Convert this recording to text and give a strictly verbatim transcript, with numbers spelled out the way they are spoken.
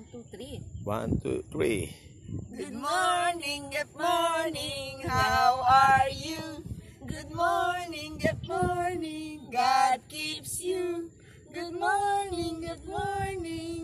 two, three. One, two, three. Good morning, good morning, how are you? Good morning, good morning, God keeps you. Good morning, good morning.